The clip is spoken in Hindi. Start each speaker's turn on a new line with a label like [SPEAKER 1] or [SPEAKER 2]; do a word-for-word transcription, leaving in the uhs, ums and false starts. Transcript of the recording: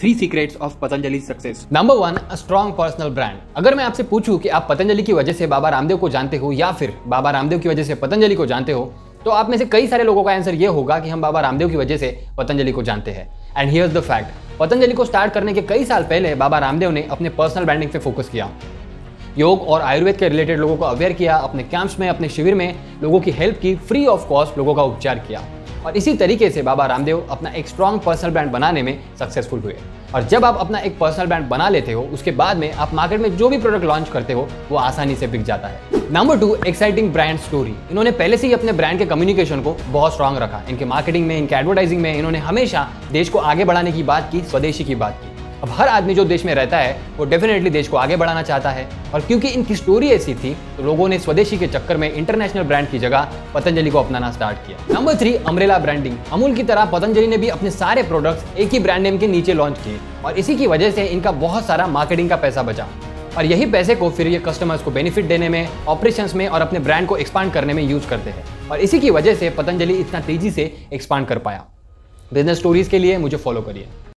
[SPEAKER 1] Three secrets of Patanjali success.
[SPEAKER 2] Number one, a strong personal brand. अगर मैं आपसे पूछूं कि आप पतंजलि की वजह से बाबा रामदेव को जानते हो या फिर बाबा रामदेव की वजह से पतंजलि को जानते हो, तो आप में से कई सारे लोगों का आंसर ये होगा कि हम बाबा रामदेव की वजह से पतंजलि को जानते हैं। And here's the fact, Patanjali को स्टार्ट करने के कई साल पहले बाबा रामदेव ने अपने पर्सनल ब्रांडिंग पे फोकस किया। योग और आयुर्वेद के रिलेटेड लोगों को अवेयर किया, अपने कैंप्स में, अपने शिविर में लोगों की हेल्प की, फ्री ऑफ कॉस्ट लोगों का उपचार किया। और इसी तरीके से बाबा रामदेव अपना एक स्ट्रॉन्ग पर्सनल ब्रांड बनाने में सक्सेसफुल हुए। और जब आप अपना एक पर्सनल ब्रांड बना लेते हो, उसके बाद में आप मार्केट में जो भी प्रोडक्ट लॉन्च करते हो वो आसानी से बिक जाता है। Number two, exciting brand story. इन्होंने पहले से ही अपने ब्रांड के कम्युनिकेशन को बहुत स्ट्रांग रखा। इनके मार्केटिंग में, इनके एडवर्टाइजिंग में इन्होंने हमेशा देश को आगे बढ़ाने की बात की, स्वदेशी की बात की। अब हर आदमी जो देश में रहता है वो डेफिनेटली देश को आगे बढ़ाना चाहता है, और क्योंकि इनकी स्टोरी ऐसी थी तो लोगों ने स्वदेशी के चक्कर में इंटरनेशनल ब्रांड की जगह पतंजलि को अपनाना स्टार्ट किया। Number three, umbrella branding. Amul की तरह पतंजलि ने भी अपने सारे प्रोडक्ट्स एक ही ब्रांड नेम के नीचे लॉन्च किए, और इसी की वजह से इनका बहुत सारा मार्केटिंग का पैसा बचा। और यही पैसे को फिर ये कस्टमर्स को बेनिफिट देने में, ऑपरेशंस में और अपने ब्रांड को एक्सपांड करने में यूज करते हैं। और इसी की वजह से पतंजलि इतना तेजी से एक्सपांड कर पाया। बिजनेस स्टोरीज के लिए मुझे फॉलो करिए।